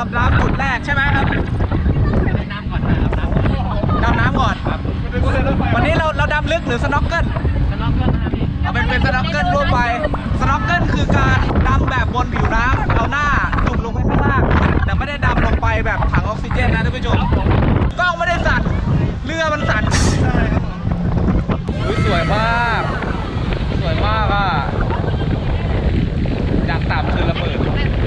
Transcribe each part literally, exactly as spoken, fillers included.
ำน้ำจุดแรกใช่ไหมครับดำน้ำก่อนดำน้ำก่อนวันนี้เราเราดำลึกหรือสน็อกเกิลสน็อกเกิลนะพี่เอาเป็นเป็นสน็อกเกิลทั่วไปสน็อกเกิลคือการดำแบบบนผิวน้ำเอาหน้าจุ่มลงไปข้างล่างแต่ไม่ได้ดำลงไปแบบถังออกซิเจนนะท่านผู้ชมกล้องไม่ได้สั่นเรือมันสั่นสวยมากสวยมากอ่ะจากต่ำคือระเบิด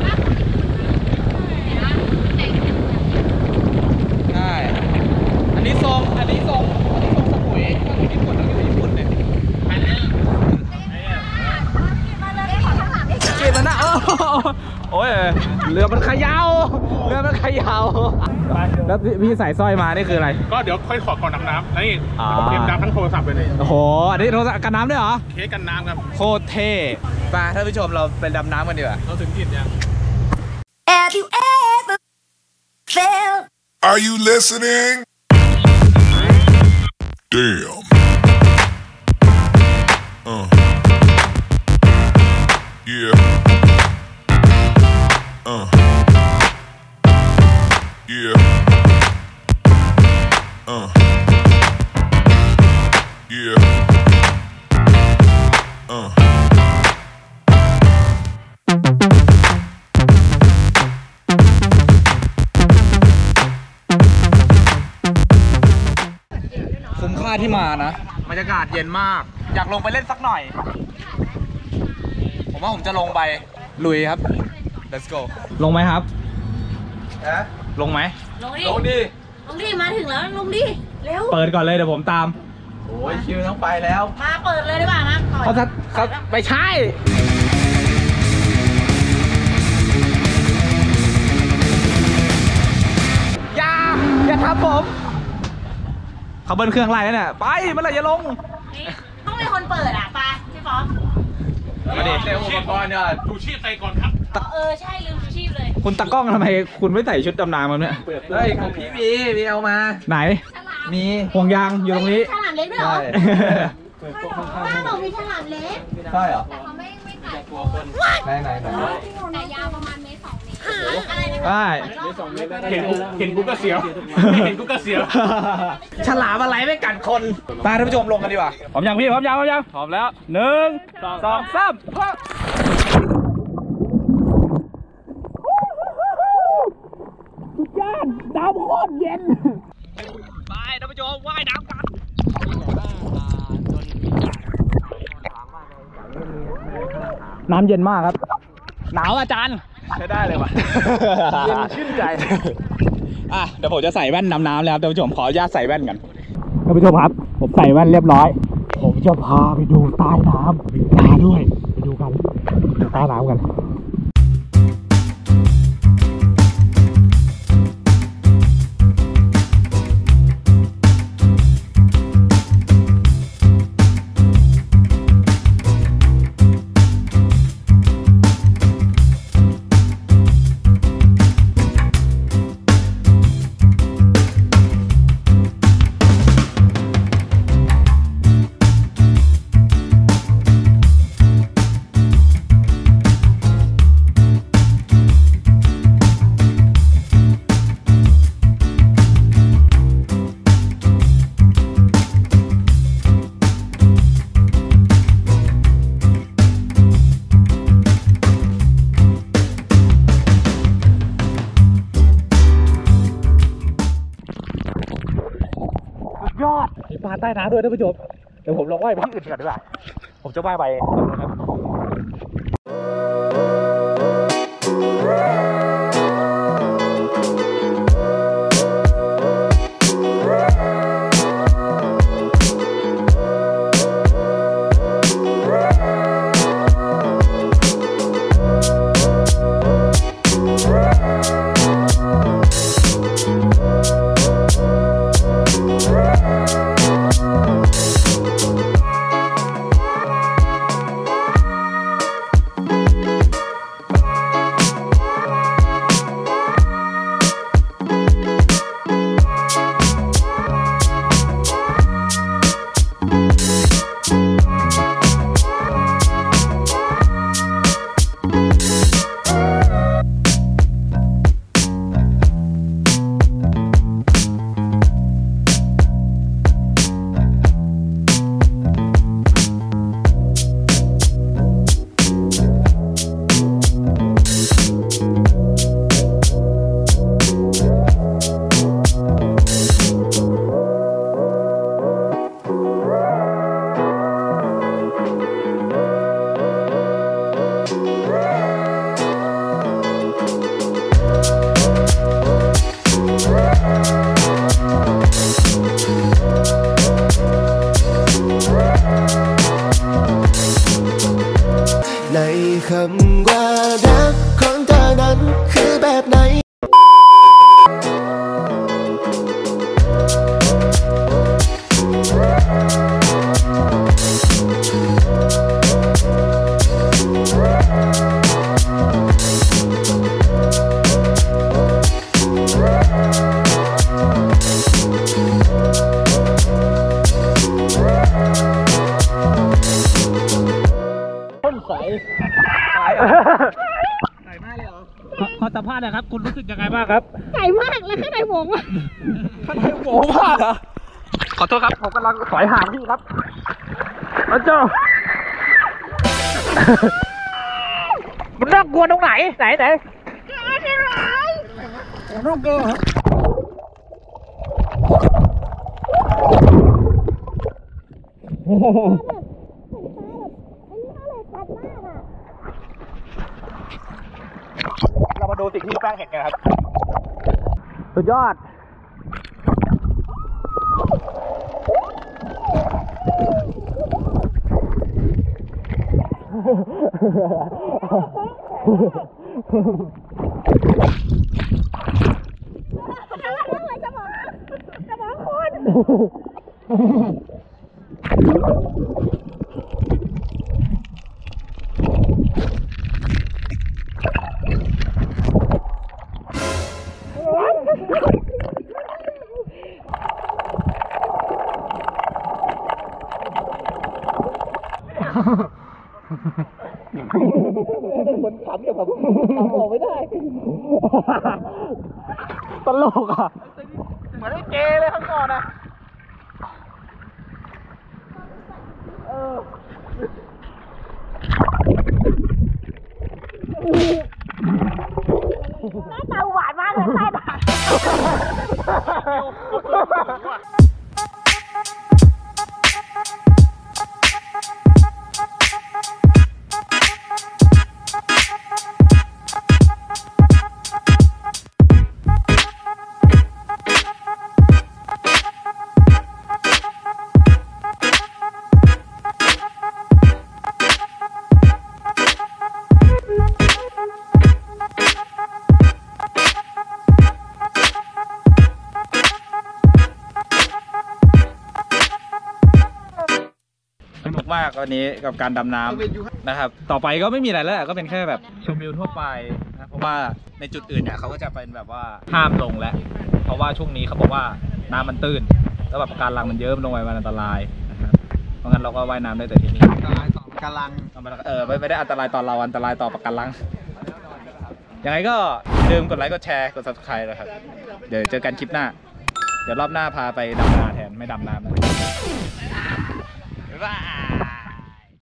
ใช่อันนี้ทรงอันนี้ทรงอันนี้ทรงสมุยถ้าอยู่ญี่ปุ่นต้องอยู่ญี่ปุ่นเนี่ยเก็บมันนะโอ้ยเรือมันเขย่าเรือมันเขย่าแล้วพี่ใส่สร้อยมานี่คืออะไรก็เดี๋ยวค่อยขอก่อนดำน้ำนี่เก็บน้ำทั้งโทรศัพท์ไปเลยโอ้โหอันนี้โทรศัพท์กันน้ำด้วยเหรอเคสกันน้ำครับโคตรเท่ไปท่านผู้ชมเราเป็นดำน้ำกันดีกว่าเราถึงถิ่นยัง Have you ever felt Are you listening Damn uh Yeah uh Yeah uh Yeah uh คุ้มค่าที่มานะบรรยากาศเย็นมากอยากลงไปเล่นสักหน่อยผมว่าผมจะลงไปลุยครับ let's go ลงไหมครับนะลงไหมลงดิลงดิลงดิมาถึงแล้วลงดิเร็วเปิดก่อนเลยเดี๋ยวผมตามโอ้ยคิวต้องไปแล้วมาเปิดเลยดีกว่านะเขาจะเขาไม่ใช่อย่าอย่าทำผมเขาเบิ้ลเครื่องไล่แล้วเนี่ยไปเมื่อไหร่จะลงต้องมีคนเปิดอ่ะไปพี่ฟอสมาดิเต็มอุปกรณ์เนี่ยดูชีพใส่ก่อนครับเออใช่ลืมชีพเลยคุณตากล้องทำไมคุณไม่ใส่ชุดดำน้ำมาเนี่ยเฮ้ยของพี่มีมีเอามาไหนมีห่วงยางอยู่ตรงนี้ฉลามเล็กด้วยเหรอบ้านบอกมีฉลามเล็กใช่เหรอแต่เขาไม่ไม่กัดตัวคนไหนไหนไหนแต่ยาวประมาณเมตรสองเมตรอะไรนะใช่เห็นเห็นกูก็เสียวเห็นกูก็เสียวฉลามอะไรไม่กัดคนมาท่านผู้ชมลงกันดีกว่าพร้อมยังพี่พร้อมยังพร้อมยังพร้อมแล้วหนึ่งสองสามสุดยอดน้ำโคตรเย็นไปท่านผู้ชมว่ายน้ำกันน้ำเย็นมากครับหนาวอาจารย์ใช้ได้เลยว่ะเย็นชื่นใจอ่ะเดี๋ยวผมจะใส่แว่นดำน้ำแล้วท่านผู้ชมขออนุญาตใส่แว่นกันท่านผู้ชมครับผมใส่แว่นเรียบร้อยผมจะพาไปดูใต้น้ำมีปลาด้วยไปดูกันดูใต้น้ำกันยอดมีปลาใต้น้ำด้วยท่านผู้ชมเดี๋ยวผมลองว่ายไปที่อื่นก่อนดีกว่าผมจะว่ายไปตรงนั้นครับคำว่ารักของเธอนั้นคือแบบไหนขอสัมภาษณ์หน่อยครับคุณรู้สึกยังไงบ้างครับใส่มากแล้วข้างในหมงอ่ะโหพลาดเหรอขอโทษครับผมกำลังถอยห่างพี่ครับพระเจ้ามันน่ากลัวตรงไหนไหนไหนน่ากลัวโอ้โหเรามาดูสิ่งที่แป้งเห็นกันครับสุดยอดคนขำแบบขำออกไม่ได้ตลกอ่ะเหมือนไอ้เจเลยข้างก่อนอ่ะหน้าตาหวานมากเลยใต้ตาสนุกมากวันนี้กับการดำน้ำนะครับต่อไปก็ไม่มีอะไรแล้วก็เป็นแค่แบบชมวิวทั่วไปนะเพราะว่าในจุดอื่นเนี่ยเขาก็จะเป็นแบบว่าห้ามลงแล้วเพราะว่าช่วงนี้เขาบอกว่าน้ำมันตื้นแล้วแบบการลังมันเยอะลงไปมันอันตรายนะครับเพราะงั้นเราก็ว่ายน้ำได้แต่ที่นี่อันตรายต่อปะการังเออไม่ได้อันตรายต่อเราอันตรายต่อปะการังยังไงก็อย่าลืมกดไลค์กดแชร์กด ซับสไครบ์ นะครับเดี๋ยวเจอกันคลิปหน้าเดี๋ยวรอบหน้าพาไปดำนาแทนไม่ดำน้ำนะ